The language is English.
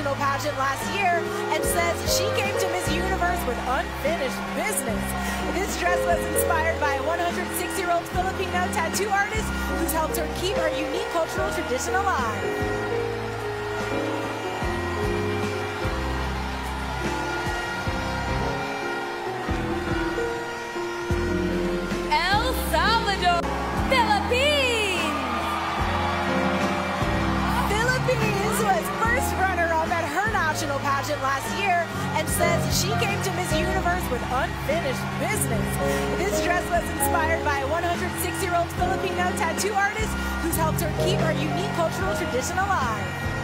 national pageant last year and says she came to Miss Universe with unfinished business. This dress was inspired by a 106-year-old Filipino tattoo artist who's helped her keep her unique cultural tradition alive. Philippines was first runner-up at her national pageant last year and says she came to Miss Universe with unfinished business. This dress was inspired by a 106-year-old Filipino tattoo artist who's helped her keep her unique cultural tradition alive.